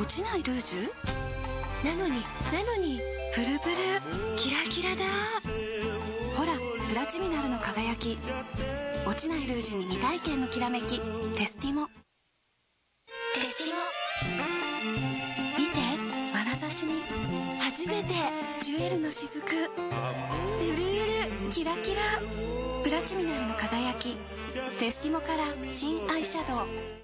落ちないルージュなのにプルプルキラキラだ。ほらプラチミナルの輝き、落ちないルージュに未体験のきらめき。テスティモ。見て、眼差しに初めてジュエルのしずく。ゆるゆるキラキラ、プラチミナルの輝き。テスティモから新アイシャドウ。